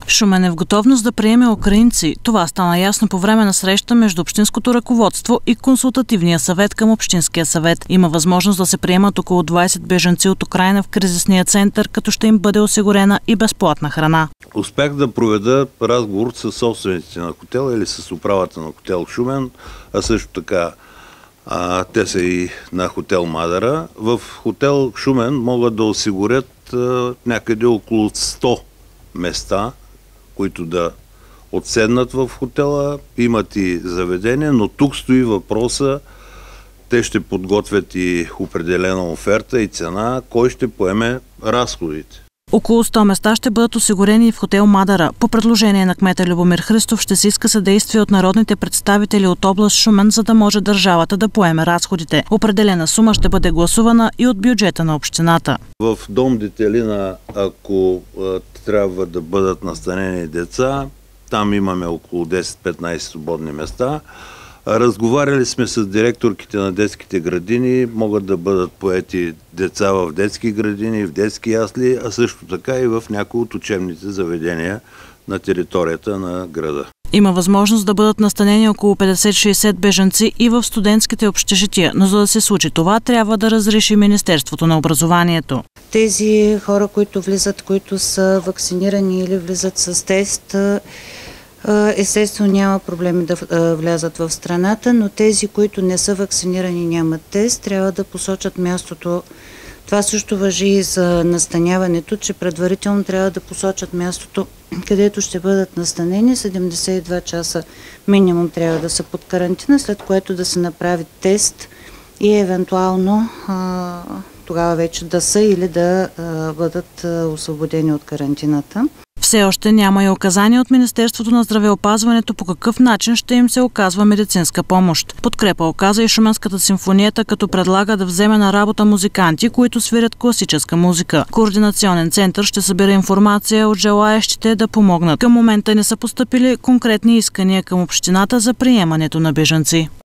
Шумен е в готовност да приеме украинци. Това стана ясно по време на среща между общинското ръководство и консултативния съвет към Общинския съвет. Има възможност да се приемат около 20 бежанци от Украйна в кризисния център, като ще им бъде осигурена и безплатна храна. Успях да проведа разговор с собствениците на хотела или с управата на хотел Шумен, а също така те са и на хотел Мадара. В хотел Шумен могат да осигурят някъде около 100 места, които да отседнат в хотела, имат и заведение, но тук стои въпроса, те ще подготвят и определена оферта и цена, кой ще поеме разходите. Около 100 места ще бъдат осигурени и в хотел Мадара. По предложение на кмета Любомир Христов ще се иска съдействие от народните представители от област Шумен, за да може държавата да поеме разходите. Определена сума ще бъде гласувана и от бюджета на общината. В дом Детелина, ако трябва да бъдат настанени деца, там имаме около 10-15 свободни места. Разговаряли сме с директорките на детските градини, могат да бъдат поети деца в детски градини, в детски ясли, а също така и в някои от учебните заведения на територията на града. Има възможност да бъдат настанени около 50-60 бежанци и в студентските общежития, но за да се случи това, трябва да разреши Министерството на образованието. Тези хора, които влизат, които са вакцинирани или влизат с тест, естествено няма проблеми да влязат в страната, но тези, които не са вакцинирани и нямат тест, трябва да посочат мястото. Това също важи и за настаняването, че предварително трябва да посочат мястото, където ще бъдат настанени. 72 часа минимум трябва да са под карантина, след което да се направи тест и евентуално тогава вече да са или да бъдат освободени от карантината. Все още няма и указания от Министерството на здравеопазването по какъв начин ще им се оказва медицинска помощ. Подкрепа оказа и Шуменската симфонията, като предлага да вземе на работа музиканти, които свирят класическа музика. Координационен център ще събира информация от желаящите да помогнат. Към момента не са постъпили конкретни искания към общината за приемането на бежанци.